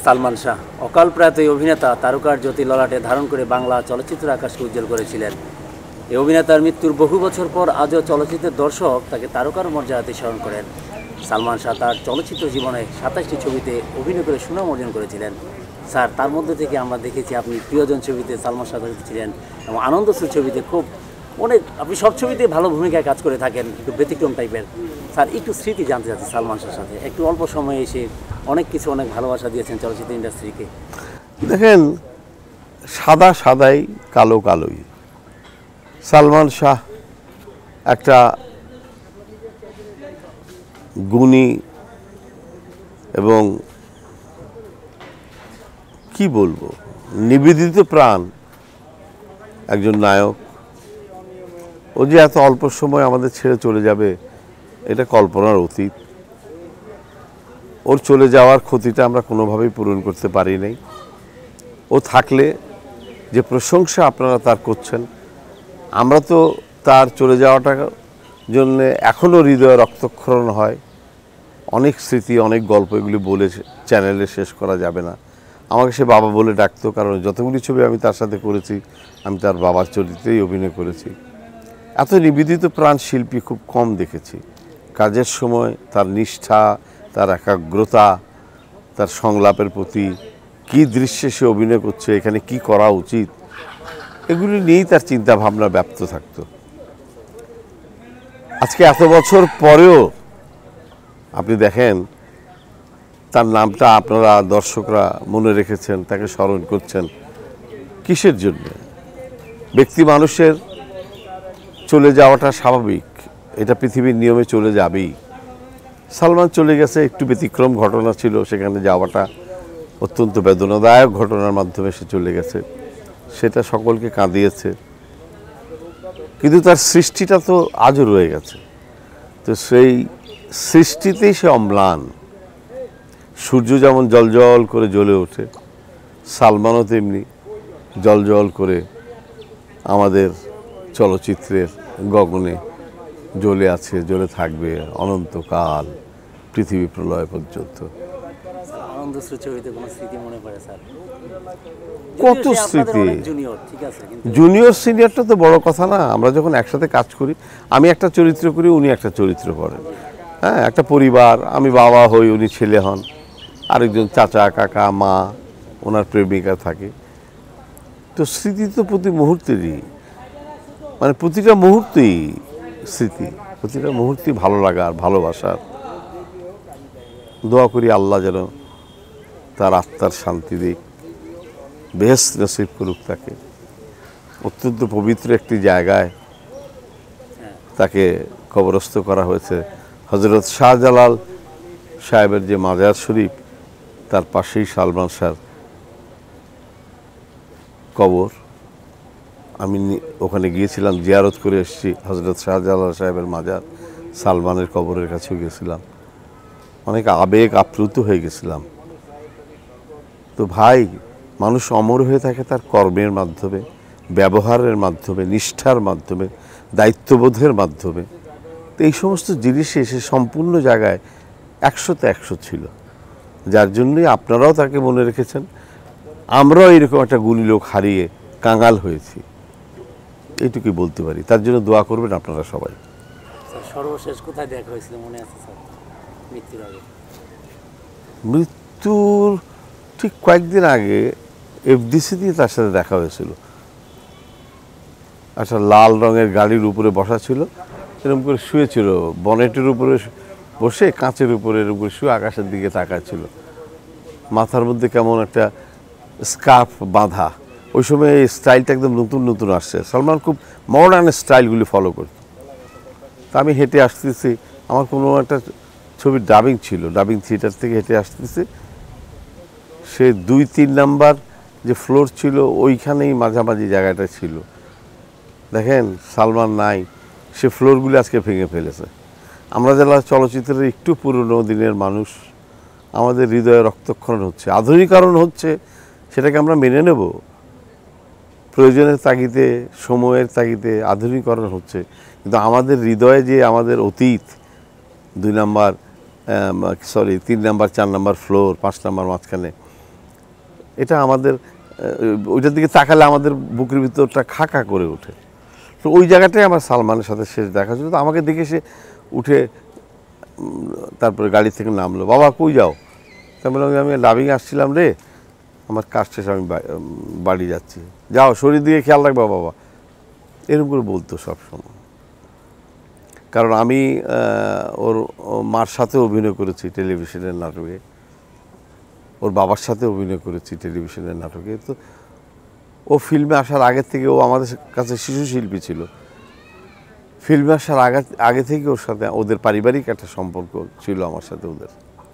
সালমান শাহ অকাল প্রয়াত এই অভিনেতা তারকার জ্যোতি ললাটে ধারণ করে বাংলা চলচ্চিত্র আকাশকে উজ্জ্বল করেছিলেন। এই অভিনেতার মৃত্যুর বহু বছর পর আজও চলচ্চিত্রের দর্শক তাকে তারকার মর্যাদাতে স্মরণ করেন। সালমান শাহ তার চলচ্চিত্র জীবনে ২৭টি ছবিতে অভিনয় করে সুনাম অর্জন করেছিলেন। স্যার, তার মধ্যে থেকে আমরা দেখেছি আপনি প্রিয়জন ছবিতে সালমান শাহ ছিলেন এবং আনন্দসুর ছবিতে আপনি সব ছবিতে ভালো ভূমিকায় কাজ করে থাকেন, একটু ব্যতিক্রম টাইপের। স্যার, একটু স্মৃতি জানতে চাচ্ছি সালমান শাহের সাথে, একটু অল্প সময়ে এসে অনেক ভালোবাসা দিয়েছেন চলচ্চিত্র ইন্ডাস্ট্রিকে। দেখেন, সাদা সাদাই, কালো কালোই। সালমান শাহ একটা গুণী এবং কি বলবো, নিবেদিত প্রাণ একজন নায়ক। ও যে এত অল্প সময় আমাদের ছেড়ে চলে যাবে, এটা কল্পনার অতীত। ওর চলে যাওয়ার ক্ষতিটা আমরা কোনোভাবেই পূরণ করতে পারি নাই। ও থাকলে যে প্রশংসা আপনারা তার করছেন, আমরা তো তার চলে যাওয়াটার জন্য এখনও হৃদয়ে রক্তক্ষরণ হয়। অনেক স্মৃতি, অনেক গল্প, এগুলি বলে চ্যানেলে শেষ করা যাবে না। আমাকে সে বাবা বলে ডাকতো, কারণ যতগুলি ছবি আমি তার সাথে করেছি, আমি তার বাবার চরিত্রেই অভিনয় করেছি। এত নিবেদিত প্রাণ শিল্পী খুব কম দেখেছি। কাজের সময় তার নিষ্ঠা, তার একাগ্রতা, তার সংলাপের প্রতি, কী দৃশ্যে সে অভিনয় করছে, এখানে কি করা উচিত, এগুলি নিয়েই তার চিন্তা ভাবনা ব্যাপ্ত থাকতো। আজকে এত বছর পরেও আপনি দেখেন, তার নামটা আপনারা দর্শকরা মনে রেখেছেন, তাকে স্মরণ করছেন। কিসের জন্য? ব্যক্তি মানুষের চলে যাওয়াটা স্বাভাবিক, এটা পৃথিবীর নিয়মে চলে যাবেই। সালমান চলে গেছে, একটু ব্যতিক্রম ঘটনা ছিল, সেখানে যাওয়াটা অত্যন্ত বেদনাদায়ক ঘটনার মাধ্যমে সে চলে গেছে, সেটা সকলকে কাঁদিয়েছে। কিন্তু তার সৃষ্টিটা তো আজও রয়ে গেছে। তো সেই সৃষ্টিতেই সে অম্লান। সূর্য যেমন জলজল করে জ্বলে ওঠে, সালমানও তেমনি জলজল করে আমাদের চলচ্চিত্রের গগনে জ্বলে আছে, জ্বলে থাকবে অনন্তকাল, পৃথিবী প্রলয় পর্যন্ত। কত স্মৃতি! জুনিয়র সিনিয়রটা তো বড় কথা না। আমরা যখন একসাথে কাজ করি, আমি একটা চরিত্র করি, উনি একটা চরিত্র করেন। হ্যাঁ, একটা পরিবার, আমি বাবা হই, উনি ছেলে হন, আরেকজন চাচা, কাকা, মা, ওনার প্রেমিকা থাকে। তো স্মৃতি তো প্রতি মুহূর্তেরই, মানে প্রতিটা মুহূর্তেই স্মৃতি, প্রতিটা মুহূর্তেই ভালো লাগার, ভালোবাসার। দোয়া করি আল্লাহ যেন তার আত্মার শান্তি দিক, বেহেশত নসিব করুক তাকে। অত্যন্ত পবিত্র একটি জায়গায় তাকে কবরস্থ করা হয়েছে। হজরত শাহজালাল সাহেবের যে মাজার শরীফ, তার পাশেই সালমান শাহর কবর। আমি ওখানে গিয়েছিলাম, জিয়ারত করে এসেছি হজরত শাহজালাল সাহেবের মাজার। সালমানের কবরের কাছেও গেছিলাম, অনেক আবেগ আপ্লুত হয়ে গেছিলাম। তো ভাই, মানুষ অমর হয়ে থাকে তার কর্মের মাধ্যমে, ব্যবহারের মাধ্যমে, নিষ্ঠার মাধ্যমে, দায়িত্ববোধের মাধ্যমে। তো এই সমস্ত জিনিসে সে সম্পূর্ণ জায়গায় ১০০তে ১০০ ছিল, যার জন্যই আপনারাও তাকে মনে রেখেছেন। আমরাও এরকম একটা গুণী লোক হারিয়ে কাঙাল হয়েছি, এইটুকুই বলতে পারি। তার জন্য দোয়া করবেন আপনারা সবাই। সর্বশেষ কোথায় দেখা হয়েছিল মনে আছে স্যার মৃত্যুর আগে? মৃত্যুর ঠিক কয়েকদিন আগে এফডিসি দিয়ে তার সাথে দেখা হয়েছিল। একটা লাল রঙের গাড়ির উপরে বসা ছিল, এরকম করে শুয়েছিল, বনেটের উপরে বসে, কাঁচের উপরে এরকম করে শুয়ে আকাশের দিকে তাকাচ্ছিল। মাথার মধ্যে কেমন একটা স্কার্ফ বাঁধা। ওই সময় এই স্টাইলটা একদম নতুন নতুন আসছে। সালমান খুব মডার্ন স্টাইলগুলি ফলো করত। তা আমি হেঁটে আসতেছি, আমার কোনো একটা ছবির ডাবিং ছিল, ডাবিং থিয়েটার থেকে হেঁটে আসতেছি। সে ২-৩ নাম্বার যে ফ্লোর ছিল, ওইখানেই মাঝামাঝি জায়গাটা ছিল। দেখেন, সালমান নাই, সে ফ্লোরগুলি আজকে ভেঙে ফেলেছে। আমরা যারা চলচ্চিত্রের একটু পুরনো দিনের মানুষ, আমাদের হৃদয়ে রক্তক্ষরণ হচ্ছে, আধুনিকরণ হচ্ছে, সেটাকে আমরা মেনে নেব। প্রয়োজনের তাগিদে, সময়ের তাগিদে আধুনিকরণ হচ্ছে, কিন্তু আমাদের হৃদয়ে যে আমাদের অতীত, 3 নাম্বার 4 নাম্বার ফ্লোর, 5 নাম্বার মাঝখানে, এটা আমাদের ওইটার দিকে তাকালে আমাদের বুকের ভিতরটা খাকা করে ওঠে। তো ওই জায়গাটাই আমার সালমানের সাথে শেষ দেখা ছিল। তো আমাকে দেখে সে উঠে তারপরে গাড়ি থেকে নামলো, বাবা কই যাও? তা বললাম আমি ডাবিং আসছিলাম রে, আমার কাজ শেষ, আমি বাড়ি যাচ্ছি, যাও শরীর দিকে খেয়াল রাখবা বাবা, এরকম করে বলতো সবসময়। কারণ আমি ওর মার সাথে অভিনয় করেছি টেলিভিশনের নাটকে, ওর বাবার সাথে অভিনয় করেছি টেলিভিশনের নাটকে। তো ও ফিল্মে আসার আগে থেকে ও আমাদের কাছে শিশু শিল্পী ছিল। ফিল্মে আসার আগে থেকে ওর সাথে ওদের পারিবারিক একটা সম্পর্ক ছিল আমার সাথে ওদের,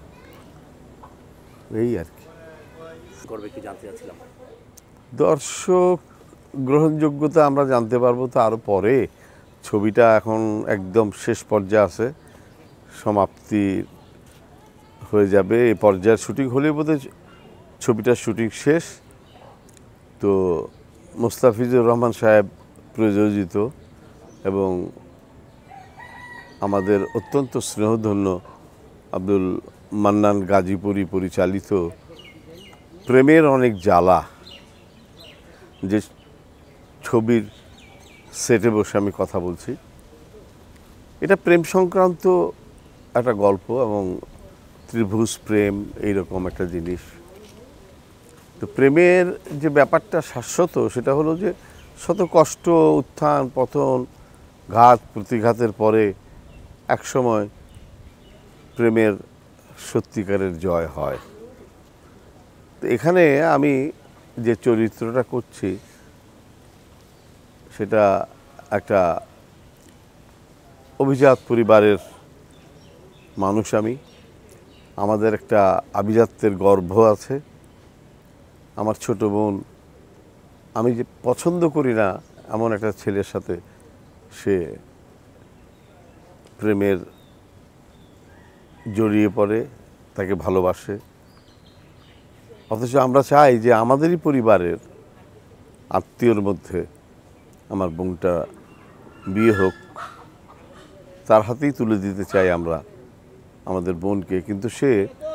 এই আর কি। করবে কি জানতে চাচ্ছিলাম। দর্শক গ্রহণযোগ্যতা আমরা জানতে পারবো তো আরও পরে। ছবিটা এখন একদম শেষ পর্যায়ে আছে, সমাপ্তি হয়ে যাবে। এই পর্যায়ের শুটিং হলেই বোধহয় ছবিটার শুটিং শেষ। তো মোস্তাফিজুর রহমান সাহেব প্রযোজিত এবং আমাদের অত্যন্ত স্নেহধন্য আব্দুল মান্নান গাজীপুরি পরিচালিত প্রেমের অনেক জ্বালা, যে ছবির সেটে বসে আমি কথা বলছি, এটা প্রেম সংক্রান্ত একটা গল্প এবং ত্রিভুজ প্রেম এইরকম একটা জিনিস। তো প্রেমের যে ব্যাপারটা শাশ্বত, সেটা হলো যে শত কষ্ট, উত্থান পতন, ঘাত প্রতিঘাতের পরে একসময় প্রেমের সত্যিকারের জয় হয়। তো এখানে আমি যে চরিত্রটা করছি সেটা একটা অভিজাত পরিবারের মানুষ। আমাদের একটা আভিজাত্যের গর্ভ আছে। আমার ছোট বোন, আমি যে পছন্দ করি না এমন একটা ছেলের সাথে সে প্রেমের জড়িয়ে পড়ে, তাকে ভালোবাসে। অথচ আমরা চাই যে আমাদেরই পরিবারের আত্মীয়র মধ্যে আমার বোনটা বিয়ে হোক, তার হাতেই তুলে দিতে চাই আমরা আমাদের বোনকে। কিন্তু সে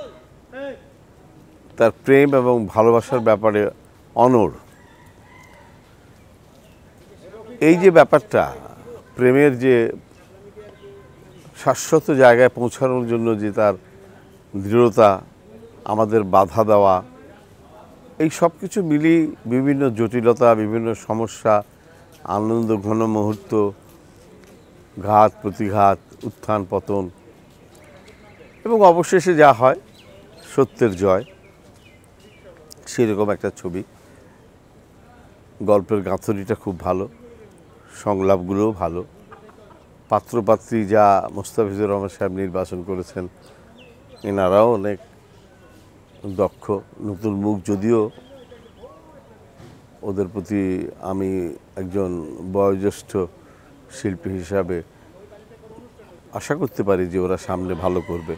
তার প্রেম এবং ভালোবাসার ব্যাপারে অনড়। এই যে ব্যাপারটা, প্রেমের যে শাশ্বত জায়গায় পৌঁছানোর জন্য যে তার দৃঢ়তা, আমাদের বাধা দেওয়া, এই সব কিছু মিলিয়ে বিভিন্ন জটিলতা, বিভিন্ন সমস্যা, আনন্দ ঘন মুহূর্ত, ঘাত প্রতিঘাত, উত্থান পতন, এবং অবশেষে যা হয় সত্যের জয়, সেরকম একটা ছবি। গল্পের গাঁথনিটা খুব ভালো, সংলাপগুলোও ভালো, পাত্রপাত্রী যা মোস্তাফিজুর রহমান সাহেব নির্বাচন করেছেন এনারাও অনেক দক্ষ। নতুন মুখ, যদিও ওদের প্রতি আমি একজন বয়োজ্যেষ্ঠ শিল্পী হিসাবে আশা করতে পারি যে ওরা সামনে ভালো করবে।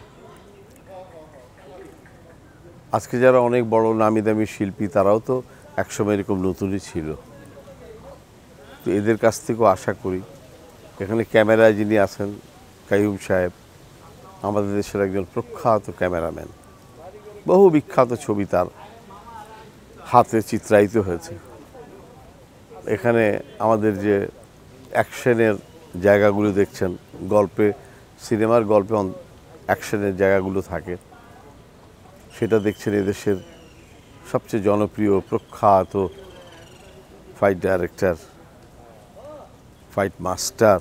আজকে যারা অনেক বড় নামি দামি শিল্পী, তারাও তো একসময় এরকম নতুনই ছিল। তো এদের কাছ থেকেও আশা করি। এখানে ক্যামেরায় যিনি আছেন কাইয়ুম সাহেব, আমাদের দেশের একজন প্রখ্যাত ক্যামেরাম্যান, বহু বিখ্যাত ছবি তার হাতে চিত্রায়িত হয়েছে। এখানে আমাদের যে অ্যাকশনের জায়গাগুলো দেখছেন, গল্পে, সিনেমার গল্পে অ্যাকশনের জায়গাগুলো থাকে, সেটা দেখছেন এদেশের সবচেয়ে জনপ্রিয় প্রখ্যাত fight director, fight master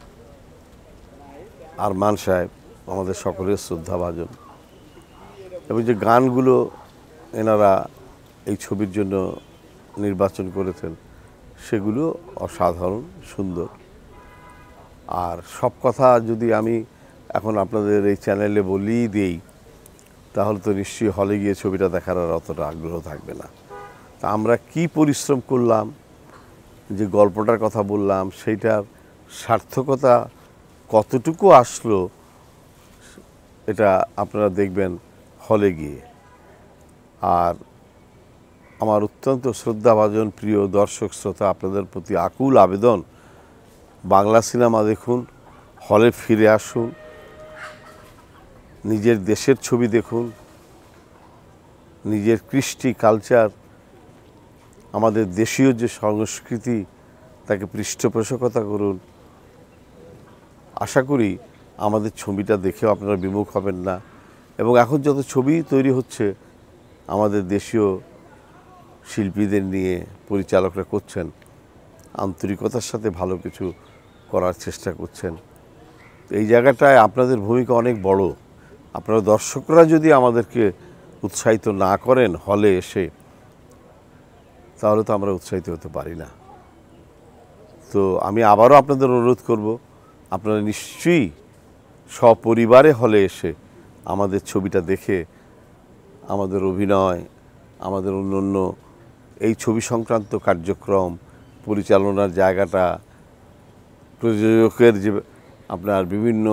Arman সাহেব, আমাদের সকলের শ্রদ্ধাভাজন। এবং যে গানগুলো এনারা এই ছবির জন্য নির্বাচন করেছেন, সেগুলো অসাধারণ সুন্দর। আর সব কথা যদি আমি এখন আপনাদের এই চ্যানেলে বলেই দিই, তাহলে তো নিশ্চয়ই হলে গিয়ে ছবিটা দেখার আর অতটা আগ্রহ থাকবে না। তা আমরা কি পরিশ্রম করলাম, যে গল্পটার কথা বললাম, সেইটার সার্থকতা কতটুকু আসলো, এটা আপনারা দেখবেন হলে গিয়ে। আর আমার অত্যন্ত শ্রদ্ধাভাজন প্রিয় দর্শক শ্রোতা, আপনাদের প্রতি আকুল আবেদন, বাংলা সিনেমা দেখুন, হলে ফিরে আসুন, নিজের দেশের ছবি দেখুন, নিজের কৃষ্টি কালচার আমাদের দেশীয় যে সংস্কৃতি তাকে পৃষ্ঠপোষকতা করুন। আশা করি আমাদের ছবিটা দেখেও আপনারা বিমুখ হবেন না। এবং এখন যত ছবি তৈরি হচ্ছে আমাদের দেশীয় শিল্পীদের নিয়ে পরিচালকরা করছেন, আন্তরিকতার সাথে ভালো কিছু করার চেষ্টা করছেন। এই জায়গাটায় আপনাদের ভূমিকা অনেক বড়। আপনারা দর্শকরা যদি আমাদেরকে উৎসাহিত না করেন হলে এসে, তাহলে তো আমরা উৎসাহিত হতে পারি না। তো আমি আবারও আপনাদের অনুরোধ করব, আপনারা নিশ্চয়ই সপরিবারে হলে এসে আমাদের ছবিটা দেখে আমাদের অভিনয়, আমাদের অন্য এই ছবি সংক্রান্ত কার্যক্রম, পরিচালনার জায়গাটা, প্রযোজকের যে আপনার বিভিন্ন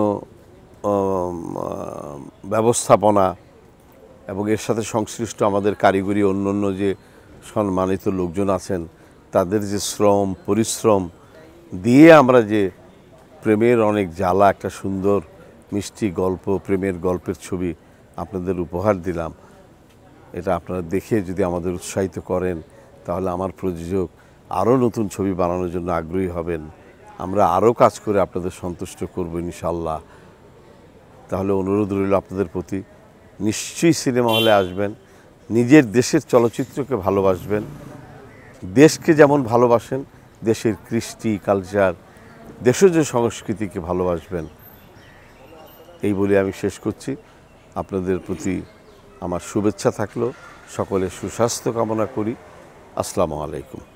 ব্যবস্থাপনা এবং এর সাথে সংশ্লিষ্ট আমাদের কারিগরি অন্য যে সম্মানিত লোকজন আছেন তাদের যে শ্রম পরিশ্রম দিয়ে আমরা যে প্রেমের অনেক জ্বালা একটা সুন্দর মিষ্টি গল্প, প্রেমের গল্পের ছবি আপনাদের উপহার দিলাম, এটা আপনারা দেখে যদি আমাদের উৎসাহিত করেন তাহলে আমার প্রযোজক আরও নতুন ছবি বানানোর জন্য আগ্রহী হবেন। আমরা আরও কাজ করে আপনাদের সন্তুষ্ট করব ইনশাল্লাহ। তাহলে অনুরোধ রইল আপনাদের প্রতি, নিশ্চয়ই সিনেমা হলে আসবেন, নিজের দেশের চলচ্চিত্রকে ভালোবাসবেন, দেশকে যেমন ভালোবাসেন দেশের কৃষ্টি কালচার, দেশজ সংস্কৃতিকে ভালোবাসবেন। এই বলে আমি শেষ করছি। আপনাদের প্রতি আমার শুভেচ্ছা থাকলো, সকলের সুস্বাস্থ্য কামনা করি। আসসালামু আলাইকুম।